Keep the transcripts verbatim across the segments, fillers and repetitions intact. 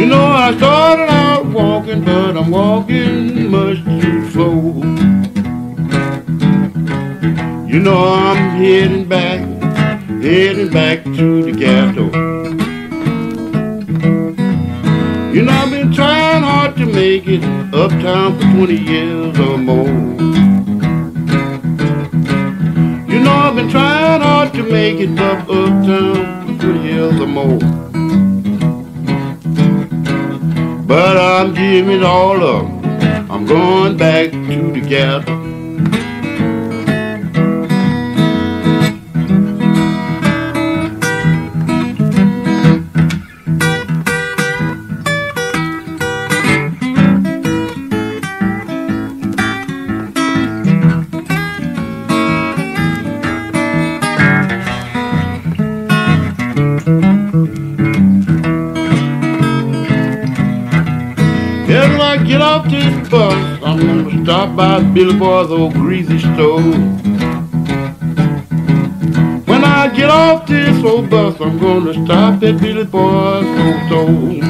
You know I started out walking, but I'm walking much too slow. You know I'm heading back, heading back to the ghetto. You know I've been trying hard to make it uptown for twenty years or more. You know I've been trying hard to make it up uptown for twenty years or more. But I'm giving it all up, I'm going back to the ghetto. When I get off this bus, I'm gonna stop by Billy Boy's old greasy stove. When I get off this old bus, I'm gonna stop at Billy Boy's old stove.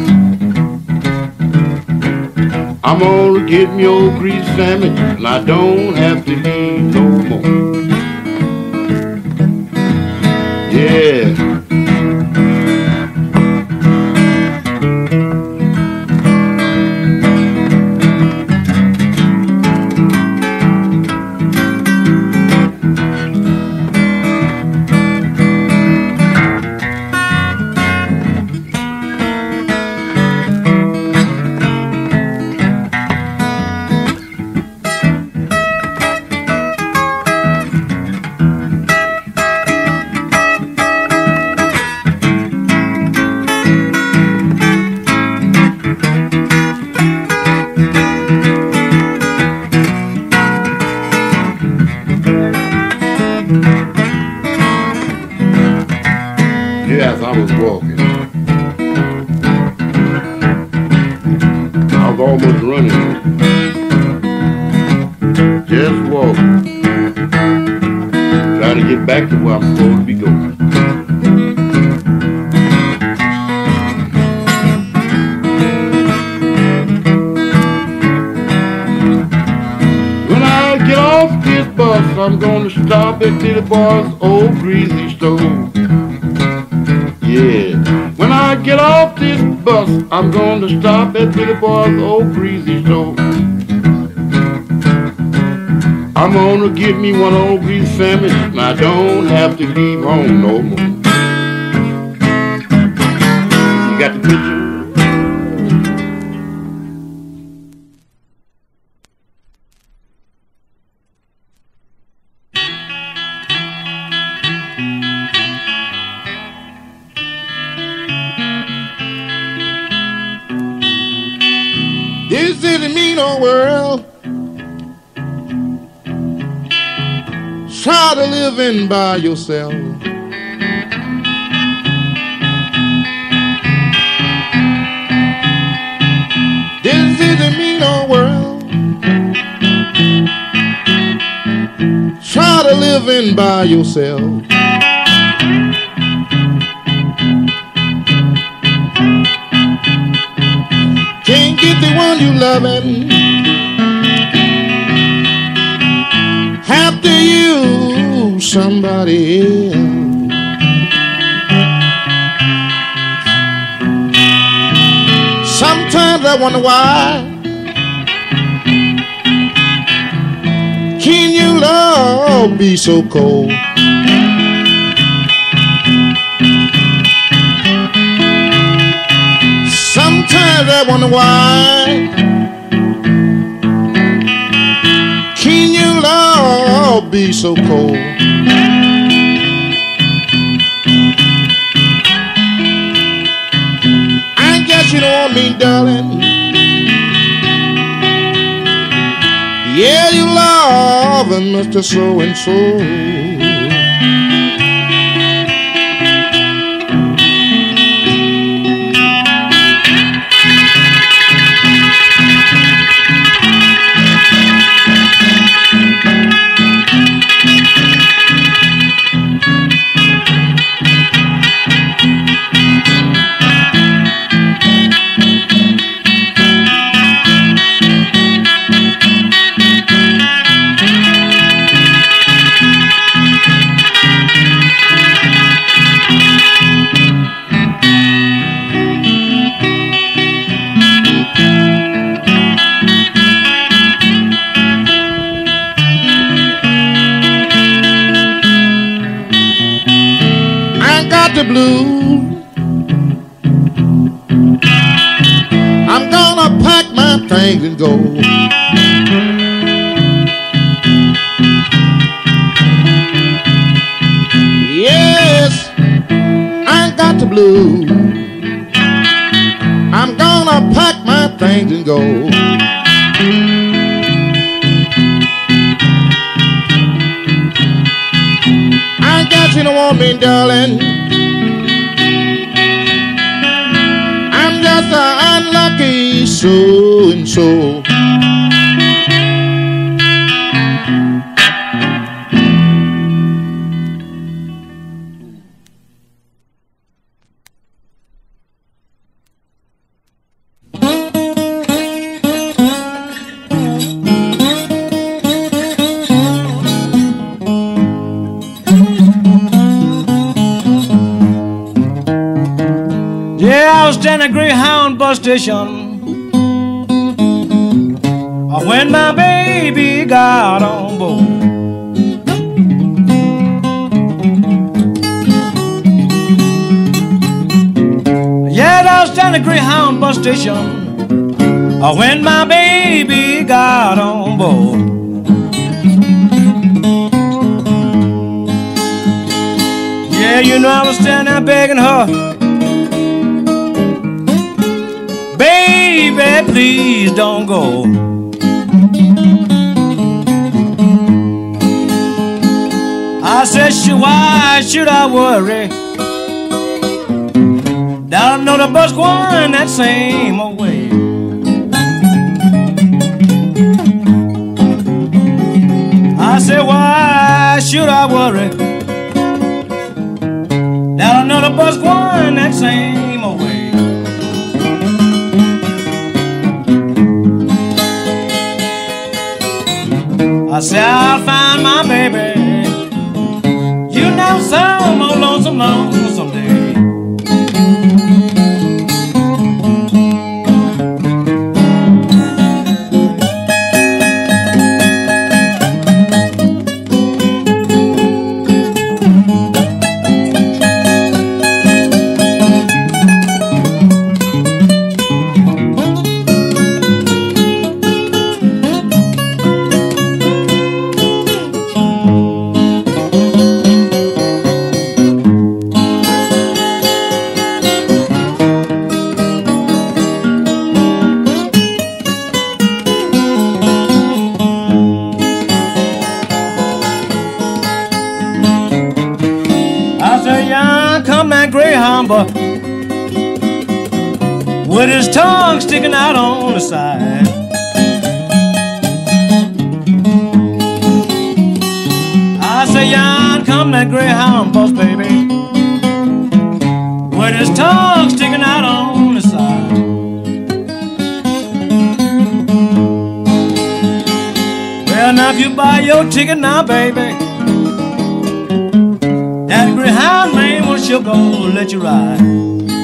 I'm gonna get me old greasy sandwich, and I don't have to leave no more. Yeah. Yes, I was walking. I was almost running. Just walking. Trying to get back to where I'm supposed to be going. When I get off this bus, I'm gonna stop at Billy Boy's old greasy stove. Yeah, when I get off this bus, I'm gonna stop at Billy Boy's old greasy stove. I'm gonna get me one old greasy sandwich, and I don't have to leave home no more. You got the picture? This isn't me no world. Try to live in by yourself. This isn't me no world. Try to live in by yourself. Can't get the one you loving. Have to use somebody else. Sometimes I wonder why. Can you love be so cold? Sometimes I wonder why. Can you love be so cold? I guess you don't want me, darling. Yeah, you loving Mister So-and-so. the blues. I'm gonna pack my things and go. Yes, I ain't got the blues. I'm gonna pack my things and go. I ain't got you to want me, darling. I'm just an unlucky so and so. I was standing at Greyhound bus station when my baby got on board. Yeah, I was standing at Greyhound bus station when my baby got on board. Yeah, you know I was standing there begging her, baby, please don't go. I said, sure, why should I worry? Now I know the bus going that same old way. I said, why should I worry? Now I know the bus going that same old way. I said, I'll find my baby. You know, some more lonesome, lonesome someday. With his tongue sticking out on the side. I say, yon come that Greyhound bus, baby, with his tongue sticking out on the side. Well, now if you buy your ticket now, baby, that Greyhound man will sure go let you ride.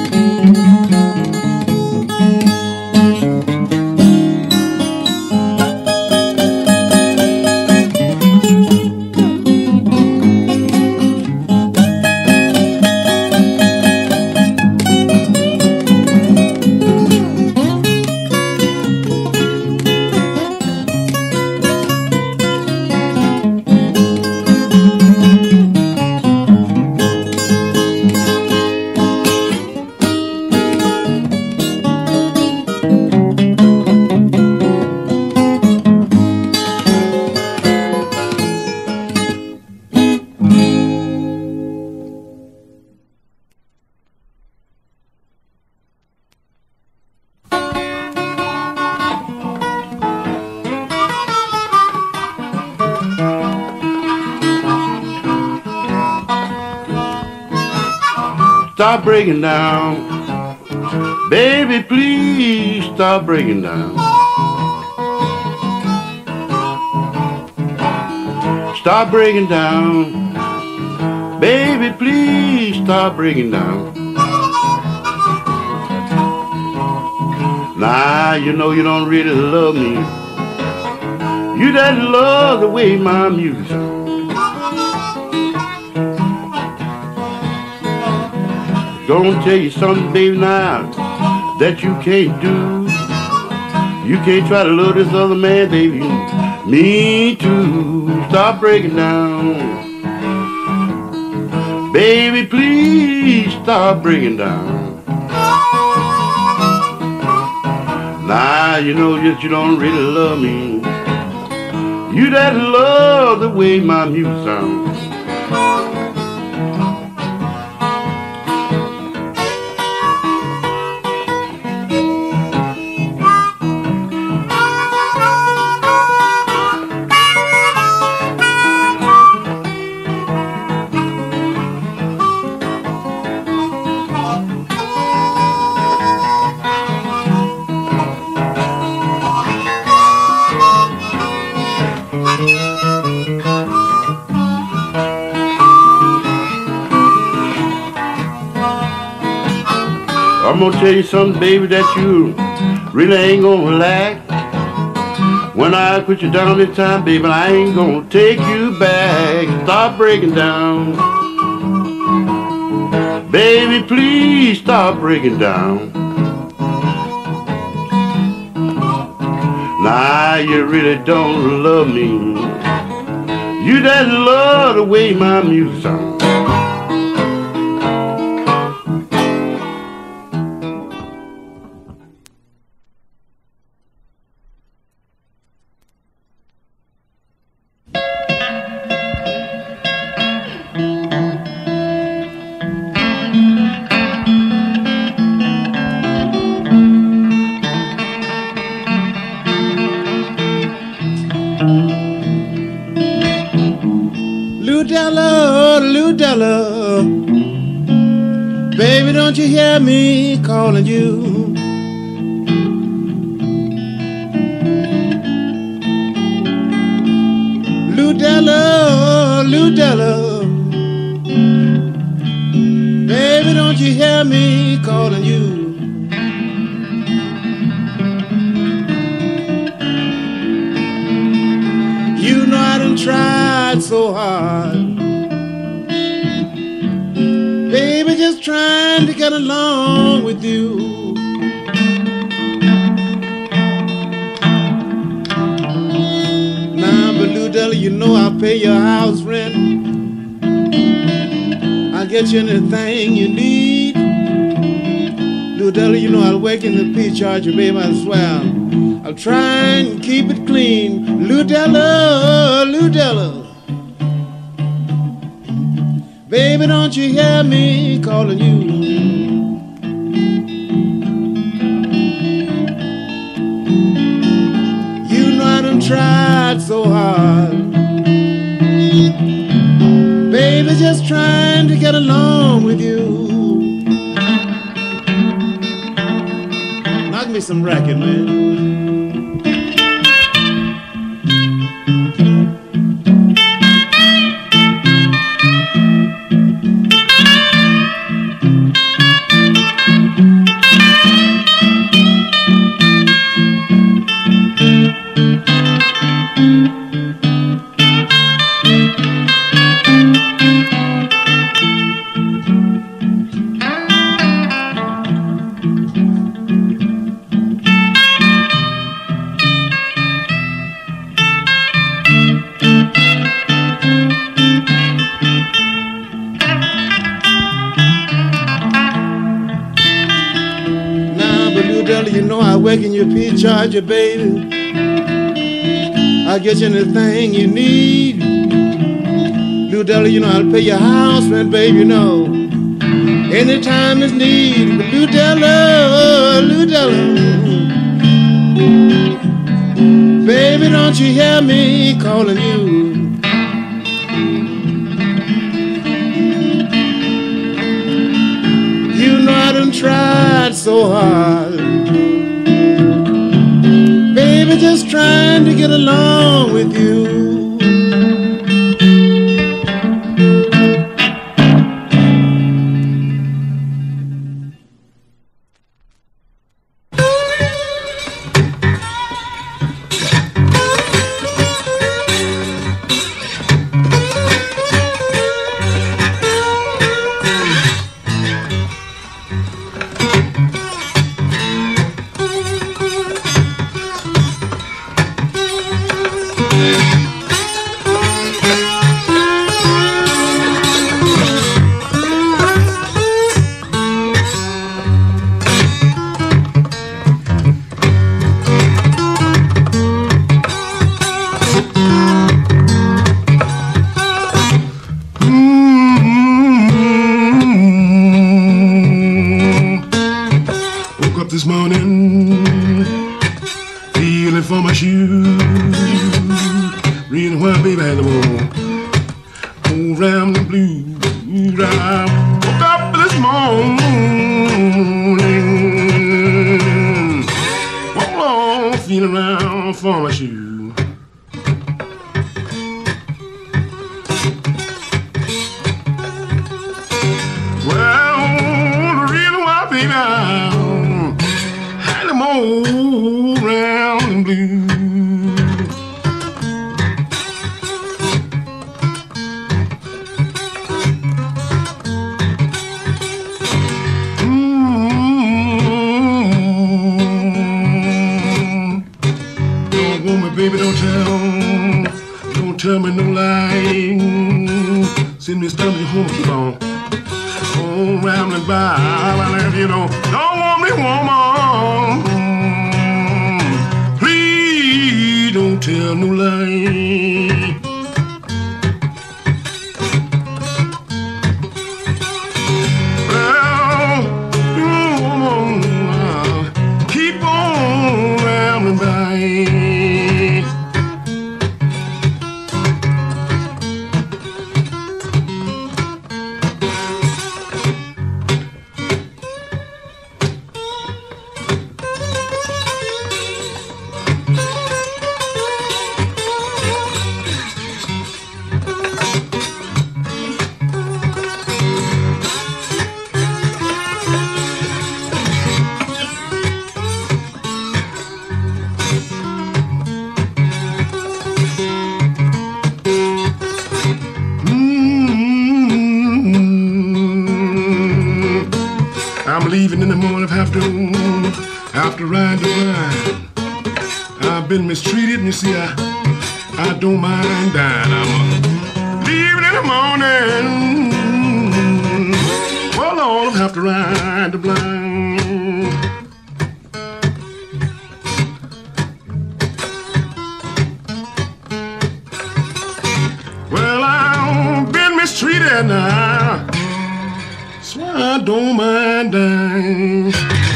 Stop breaking down. Baby, please stop breaking down. Stop breaking down. Baby, please stop breaking down. Nah, you know you don't really love me. You just love the way my music sounds. Gonna tell you something, baby, now that you can't do. You can't try to love this other man, baby. Me too. Stop breaking down. Baby, please stop breaking down. Nah, you know that you don't really love me. You that love the way my music sounds. I'm gonna tell you something, baby, that you really ain't gonna like. When I put you down this time, baby, I ain't gonna take you back. Stop breaking down. Baby, please stop breaking down. Nah, you really don't love me. You that love the way my music sounds. Ludella, Ludella, baby, don't you hear me calling you? Ludella, Ludella, baby, don't you hear me calling you? You know I done tried so hard, baby, just trying to get along with you. Now, but Ludella, you know I'll pay your house rent. I'll get you anything you need. Ludella, you know I'll work in the P charger, baby, I swear. I'll try and keep it clean. Ludella, Ludella, baby, don't you hear me calling you? You know I done tried so hard, baby, just trying to get along with you. Knock me some racket, man. You know I work in your P charger, baby. I'll get you anything you need. Ludella, you know I'll pay your house rent, baby, you know, anytime it's need. But Ludella, Ludella, baby, don't you hear me calling you? You know I done tried so hard, baby, just trying to get along with you. this morning, feeling for my shoes. Reason why, baby, I had to go around the blues. I woke up this morning, walk along, feeling around for my shoes. Around the blue. Mm-hmm. Don't want me, baby, don't tell, don't tell me no lie. Send me a stomach home, keep on, on rambling by, you know. Don't want me, woman. Don't tell no lie. Well, mm, keep on rambling by. Leaving in the morning after, after riding the ride. I've been mistreated and you see I, I don't mind dying. I'm leaving in the morning. Well, Lord, I have to ride the blind. Well, I've been mistreated now, so I don't mind dying.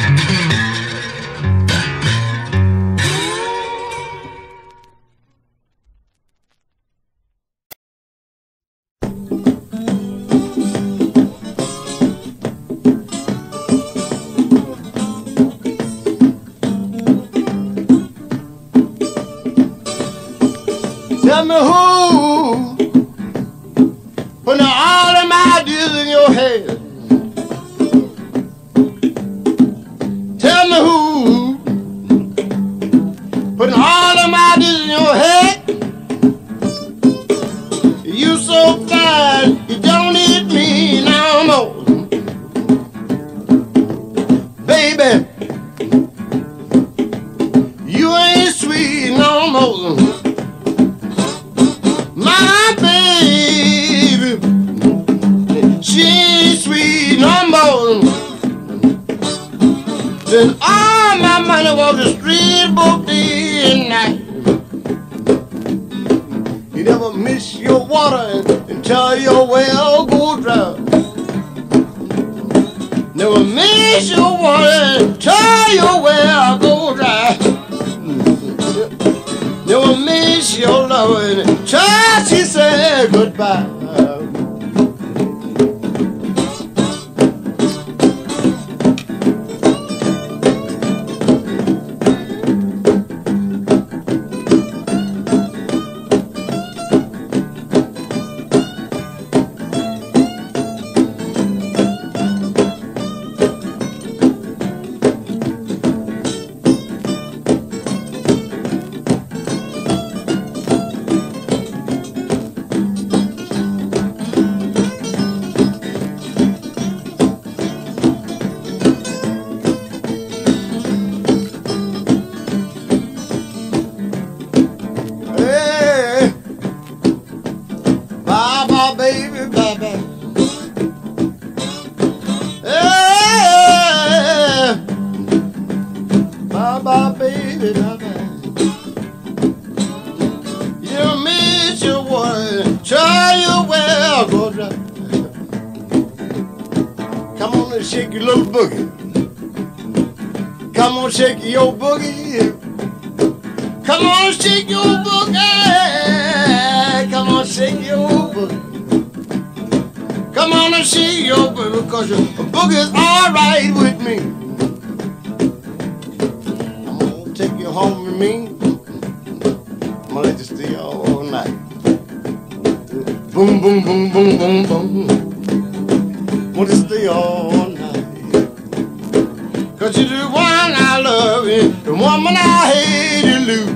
Tell me who put all of my ideas in your head. Tell me who putting all of my ideas in your head. You so fine, you don't need me no more. Baby, you ain't sweet no more. My baby, she ain't sweet no more. Then all my money was the street book day and night. You never miss your water until your well go dry. Never miss your water until your well go dry. Never miss your love until she said goodbye. Come on, shake your boogie. Come on, shake your boogie. Come on, shake your boogie. Come on and shake your boogie, because your boogie's all right with me. I'm gonna take you home with me. I'm gonna let you stay all night. Boom, boom, boom, boom, boom, boom. Want to stay all night. Cause you're the one I love and the woman I hate to lose.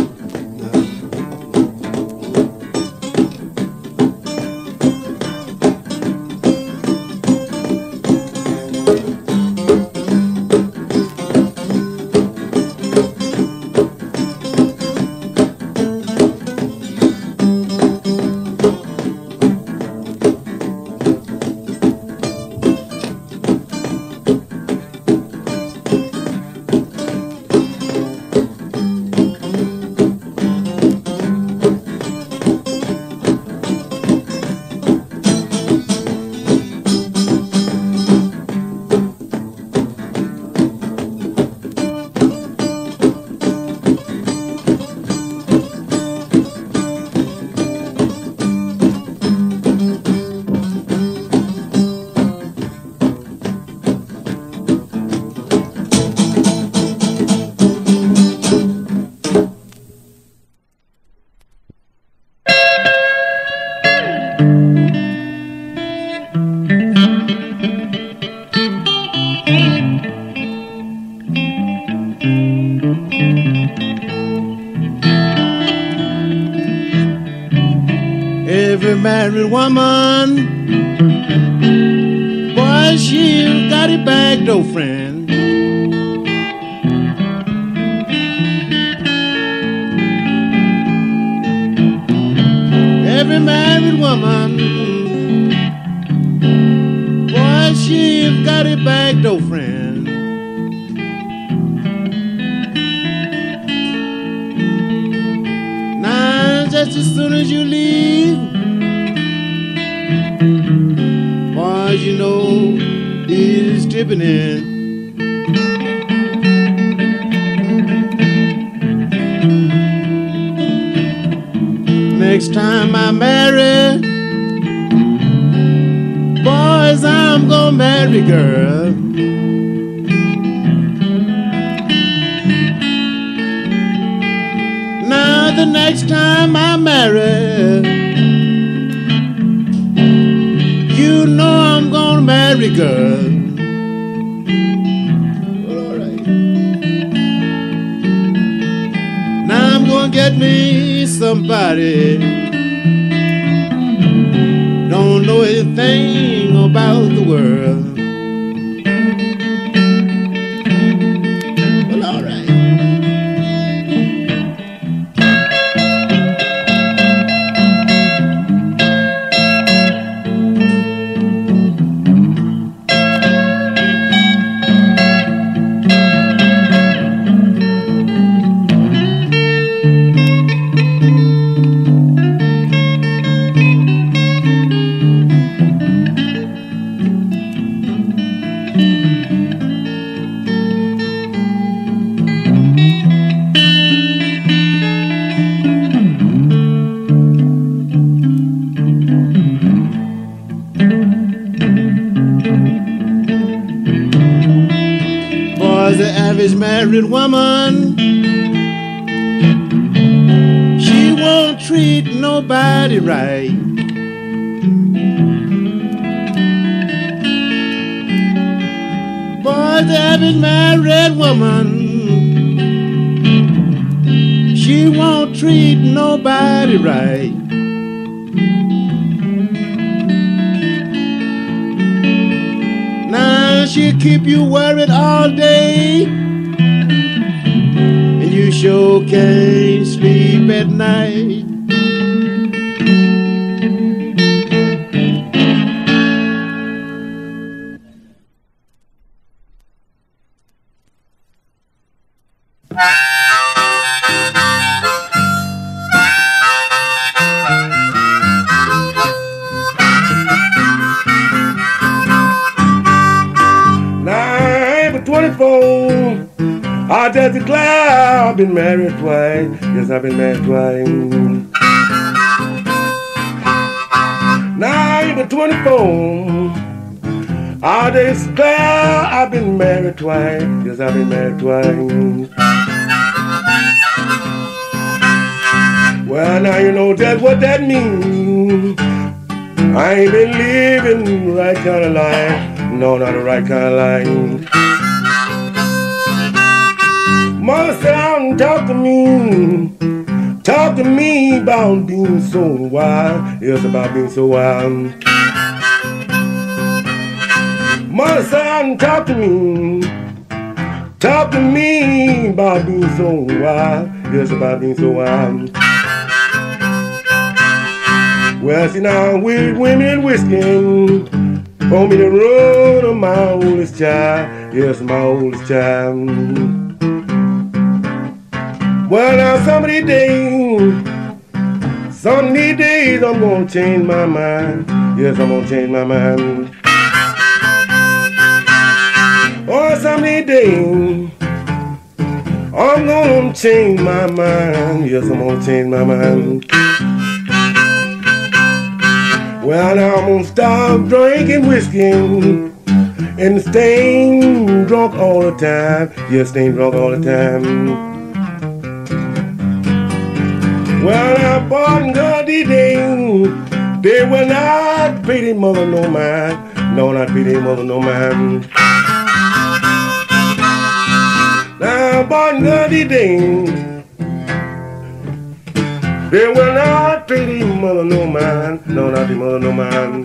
Every married woman, boy, she got a back door friend. Every married woman, boy, she got a back door friend. Now, just as soon as you leave, boy, you know he's tripping in. Next time I marry, boys, I'm gonna marry girl. Now the next time I marry, you know I'm gonna marry girl. Well, all right. Now I'm gonna get me somebody don't know anything about the world. Well, all right. The average married woman, she won't treat nobody right. Boy, the average married woman, she won't treat nobody right. Now she'll keep you worried all day, and you sure can't sleep at night. twenty-four, I just declare I've been married twice. Yes, I've been married twice. Nine twenty-four. I just declare I've been married twice. Yes, I've been married twice. Well, now you know just what that means. I ain't been living the right kind of life. No, not the right kind of life. Mother said, "Don't talk to me. Talk to me about being so wild." Yes, about being so wild. Mother said, "Don't talk to me. Talk to me about being so wild." Yes, about being so wild. Well, see now, with women and whiskey, for me the road of my oldest child. Yes, my oldest child. Well, now some of these days, some of these days I'm gonna change my mind. Yes, I'm gonna change my mind. Oh, some of these days, I'm gonna change my mind. Yes, I'm gonna change my mind. Well, now I'm gonna stop drinking whiskey and staying drunk all the time. Yes, staying drunk all the time. Well, now, boy, God, these days, they will not pay their mother no mind. No, not pay their mother no mind. Now, boy, God, these days, they will not pay their mother no mind. No, not their mother no mind.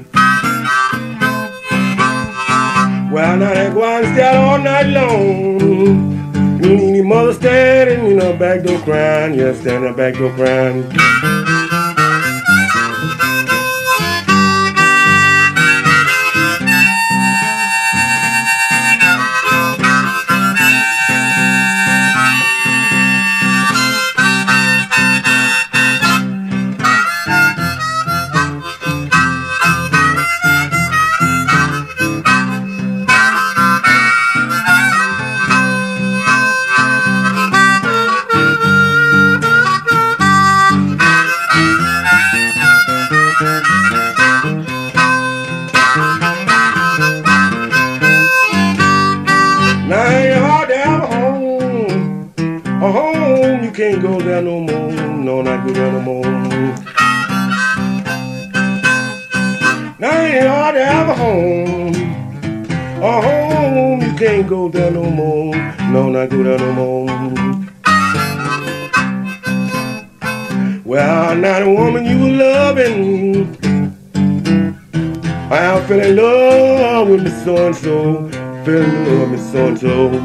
Well, now they go out and stay all night long. You need your mother standing in her back door crying. Yeah, standing in her back door crying. Can't go there no more, no, not go there no more. Now ain't hard to have a home, a home, you can't go there no more, no, not go there no more. Well, now the woman you were loving, I fell in love with me so-and-so, fell in love with me so-and-so.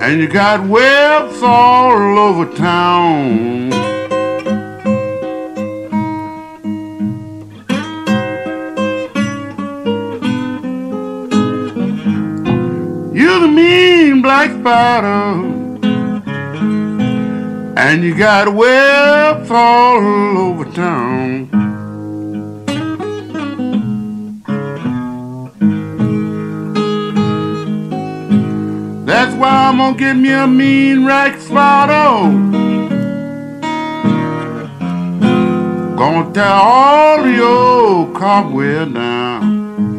and you got webs all over town. You're the mean black spider, and you got webs all over town. That's why I'm gonna get me a mean black spider. Gonna tear all your cobweb down.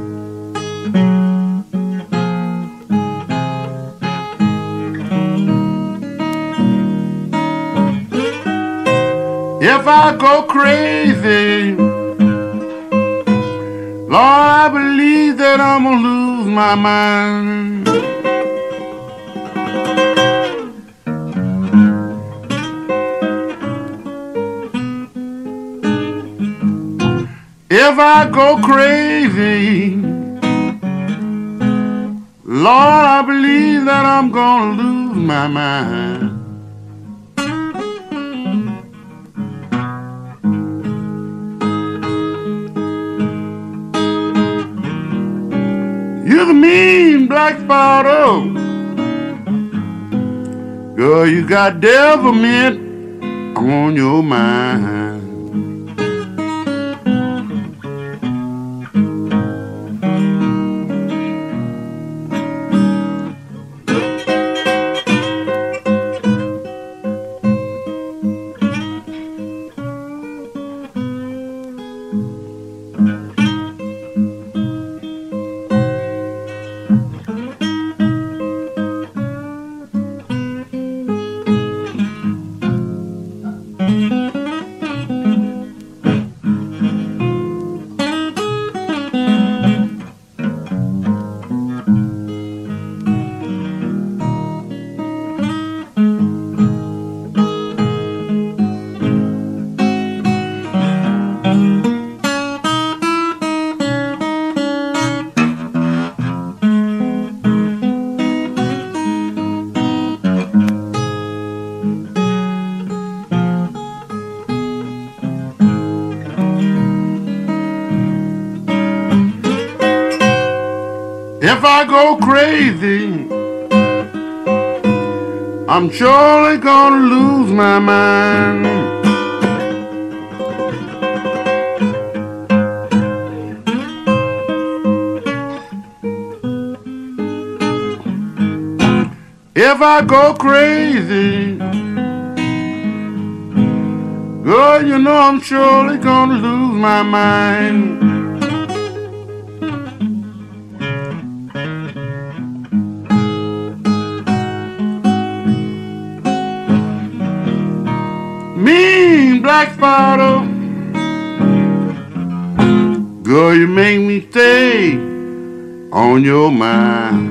If I go crazy, Lord, I believe that I'm gonna lose my mind. If I go crazy, Lord, I believe that I'm gonna lose my mind. You're the mean black spider, girl, you got devil mint on your mind. If I go crazy, I'm surely gonna lose my mind. If I go crazy, girl, you know I'm surely gonna lose my mind. Mean black spider, girl, you make me stay on your mind.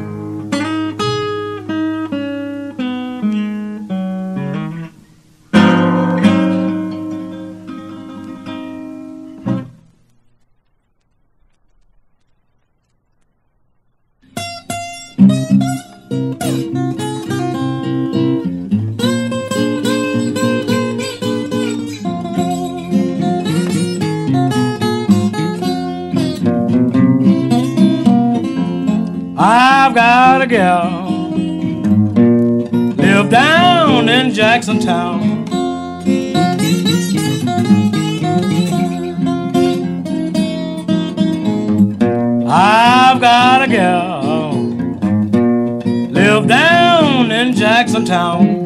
I've got a gal live down in Jackson Town. I've got a gal live down in Jackson Town.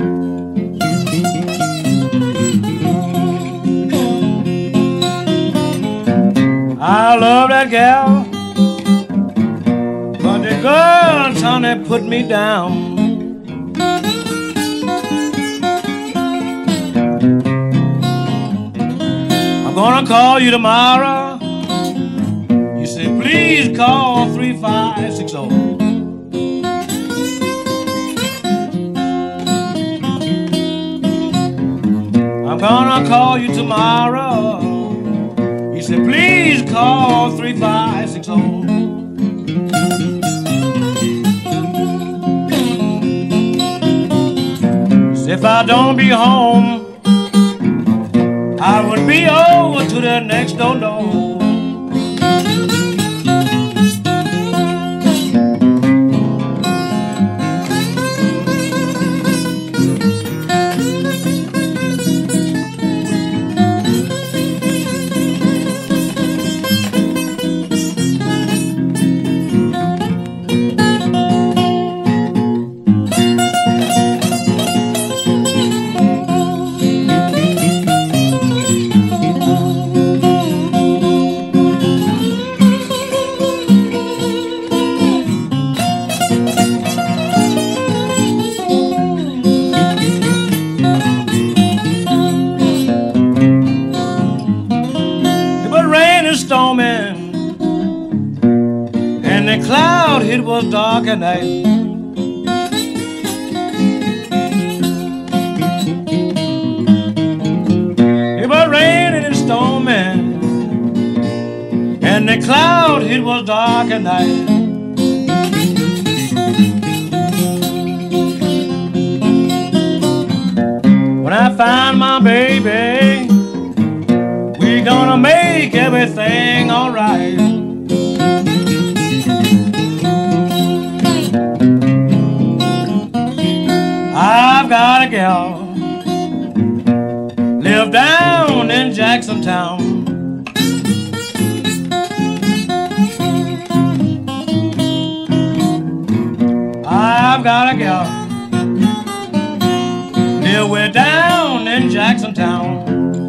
I love that gal, but the girls, honey, put me down. I'm gonna call you tomorrow. You say, please call three five six zero. I'm gonna call you tomorrow. You say, please call three five six zero. if I don't be home, I would be over to the next door door. Storming, and the cloud it was dark at night. It was raining and storming, and the cloud it was dark at night. When I find my baby, we're gonna make everything all right. I've got a gal live down in Jackson Town. I've got a gal live way down in Jackson Town.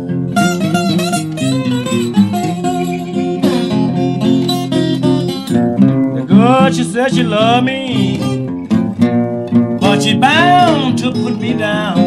But she said she loved me, but she bound to put me down.